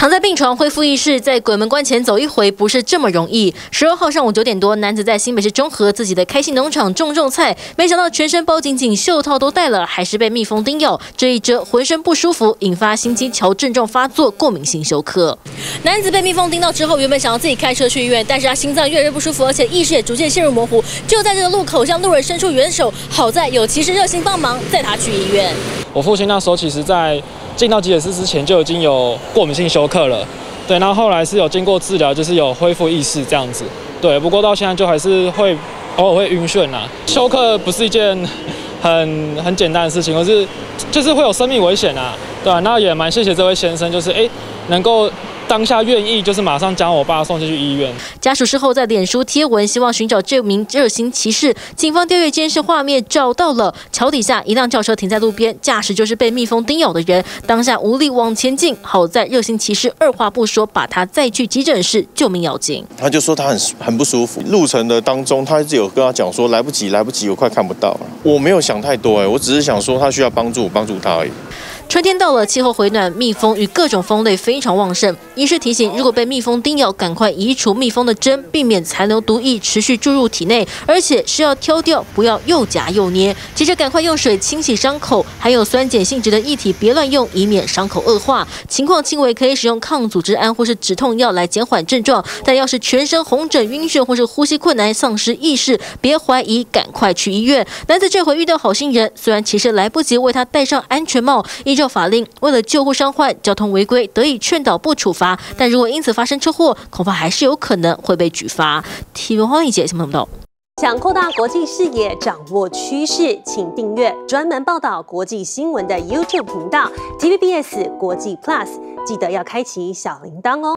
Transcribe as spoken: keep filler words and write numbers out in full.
躺在病床恢复意识，在鬼门关前走一回不是这么容易。十二号上午九点多，男子在新北市中和自己的开心农场种种菜，没想到全身包紧紧，袖套都戴了，还是被蜜蜂叮咬。这一蛰浑身不舒服，引发心肌桥症状发作，过敏性休克。男子被蜜蜂叮到之后，原本想要自己开车去医院，但是他心脏越来越不舒服，而且意识也逐渐陷入模糊。就在这个路口向路人伸出援手，好在有骑士热心帮忙，载他去医院。 我父亲那时候其实在进到急诊室之前就已经有过敏性休克了，对，那后来是有经过治疗，就是有恢复意识这样子，对，不过到现在就还是会偶尔会晕眩啦。休克不是一件很很简单的事情，而是就是会有生命危险啊，对啊，那也蛮谢谢这位先生，就是哎能够当下愿意，就是马上将我爸送进去医院。 家属事后在脸书贴文，希望寻找这名热心骑士。警方调阅监视画面，找到了桥底下一辆轿车停在路边，驾驶就是被蜜蜂叮咬的人，当下无力往前进。好在热心骑士二话不说，把他载去急诊室救命要紧。 他就说他很很不舒服，路程的当中，他一直有跟他讲说来不及，来不及，我快看不到了。我没有想太多哎，我只是想说他需要帮助，帮助他而已。 春天到了，气候回暖，蜜蜂与各种蜂类非常旺盛。医师提醒，如果被蜜蜂叮咬，赶快移除蜜蜂的针，避免残留毒液持续注入体内，而且是要挑掉，不要又夹又捏。接着赶快用水清洗伤口，还有酸碱性质的液体别乱用，以免伤口恶化。情况轻微可以使用抗组织胺或是止痛药来减缓症状，但要是全身红疹、晕眩或是呼吸困难、丧失意识，别怀疑，赶快去医院。男子这回遇到好心人，虽然骑士来不及为他戴上安全帽，依照法令，为了救护伤患，交通违规得以劝导不处罚，但如果因此发生车祸，恐怕还是有可能会被举发。T V 黄丽姐，新闻报道。 想扩大国际视野，掌握趋势，请订阅专门报道国际新闻的 YouTube 频道 T V B S 国际 Plus， 记得要开启小铃铛哦。